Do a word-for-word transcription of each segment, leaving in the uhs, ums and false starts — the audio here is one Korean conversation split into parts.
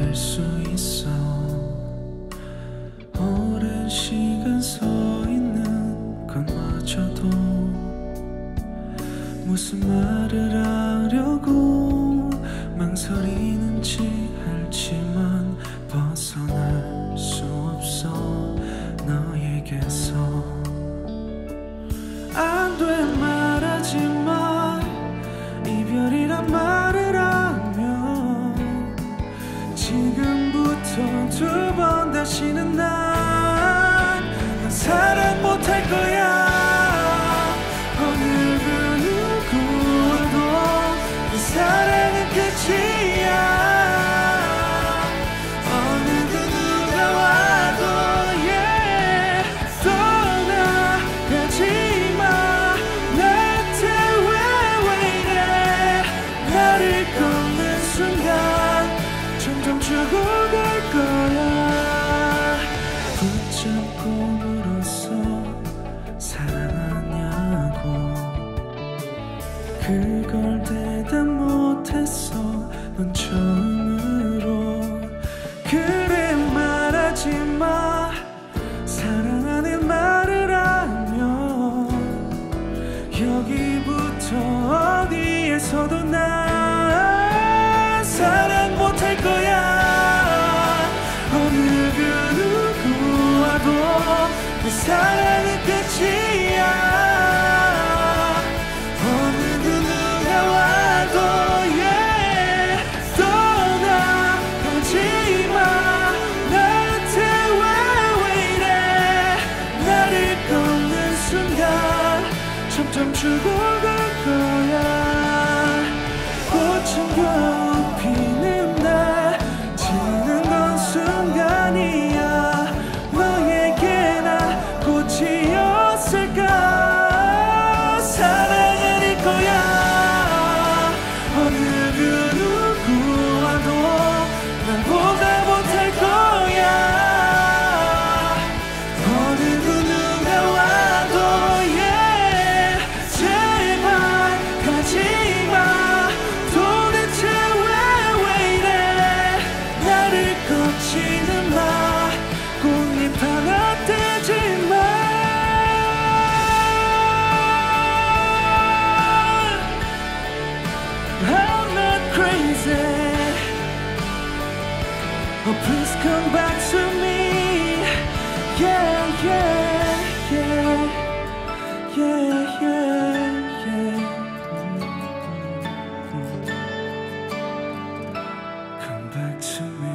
될 수 있어. 오랜 시간 서 있는 것마저도 무슨 말을 하려고 망설이는지 알지만 벗어날 수 없어 너에게서. 안 돼 말하지마 이별이란 말을 하면 지금부터 두 번 다시는 난, 난 사랑 못할 거야. 어느 그 누구와도 이 사랑은 끝이야. 어느 그 누가 와도 yeah. 떠나가지마. 나한테 왜 왜 이래. 나를 꺾는 순간 점점 죽어갈 거야. 붙잡고 물었어 사랑하냐고. 그걸 대답 못했어 넌 처음으로. 그래 말하지마 사랑하는 말을 하면 여기부터 어디에서도 난 사랑 못할 거야. 어느 그 누구와도 내 사랑은 끝이야. 어느 그 누가 와도 yeah. 떠나가지마. 나한테 왜 왜 이래. 나를 꺾는 순간 점점 죽어갈 거야. 꽃은 겨우 피는데 지는 건 순간이야. 너에게 나 꽃이었을까. 사랑 아닐 거야. 어느 그 누구와도 나보다 못할 거야. 어느 그 누가 와도 yeah. 제발 가지마. 도대체 왜 왜 이래. 나를 꺾지는 마. 꽃잎 하나 떼지 마. I'm not crazy. Oh please come back to me. Yeah yeah yeah yeah yeah yeah. Come back to me.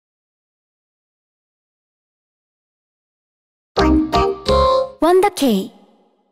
원더케이